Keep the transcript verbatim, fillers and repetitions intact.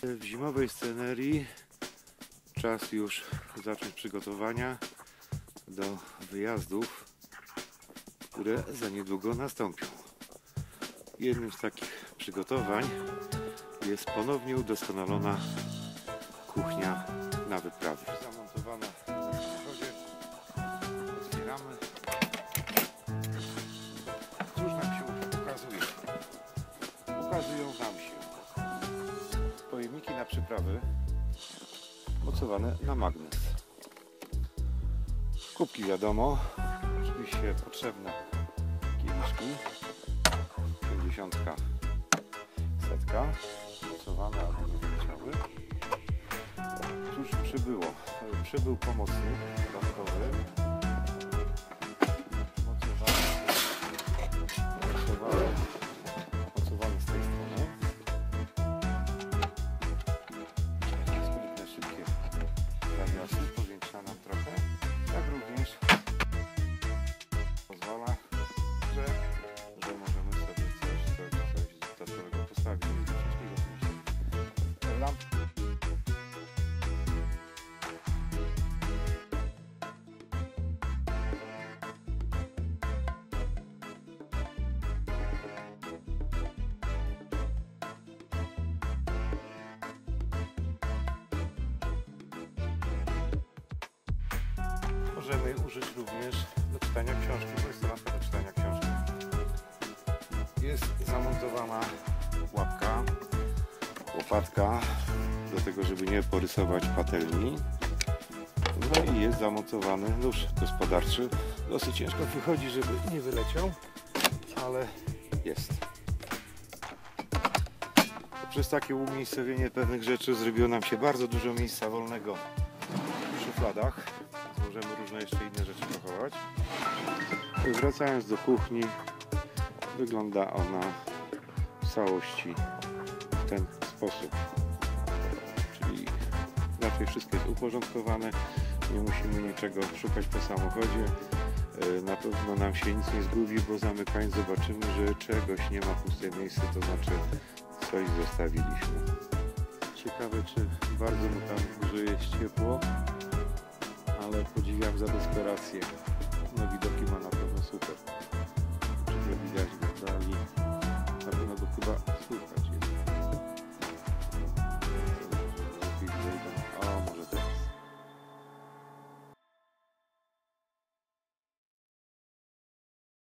W zimowej scenerii czas już zacząć przygotowania do wyjazdów, które za niedługo nastąpią. Jednym z takich przygotowań jest ponownie udoskonalona kuchnia na wyprawy. Zamontowana na samochodzie. Otwieramy. Cóż nam się ukazuje? Ukazują nam się pojemniki na przyprawy mocowane na magnes. Kubki wiadomo, oczywiście potrzebne kieliszki, pięćdziesiątka, setka, mocowane, aby nie wyleciały. Cóż przybyło? Przybył pomocnik dodatkowy, mocowany, mocowany, mocowany z tej strony. Sprytne, szybkie zawiasy, powiększa nam trochę. Tak również pozwala, że, że możemy sobie coś, coś, coś dodatkowego postawić. Wcześniej oczywiście lamp. Możemy użyć również do czytania książki, bo jest to lampka do czytania książki. Jest zamontowana łapka, łopatka, do tego, żeby nie porysować patelni. No i jest zamontowany nóż gospodarczy. Dosyć ciężko wychodzi, żeby nie wyleciał, ale jest. Poprzez takie umiejscowienie pewnych rzeczy zrobiło nam się bardzo dużo miejsca wolnego w szufladach. Możemy różne jeszcze inne rzeczy pochować. Wracając do kuchni, wygląda ona w całości w ten sposób. Czyli raczej wszystko jest uporządkowane, nie musimy niczego szukać po samochodzie. Na pewno nam się nic nie zgubi, bo zamykając zobaczymy, że czegoś nie ma, puste miejsce, to znaczy coś zostawiliśmy. Ciekawe, czy bardzo mu tam że jest ciepło, ale podziwiam za desperację. No widoki ma na pewno super.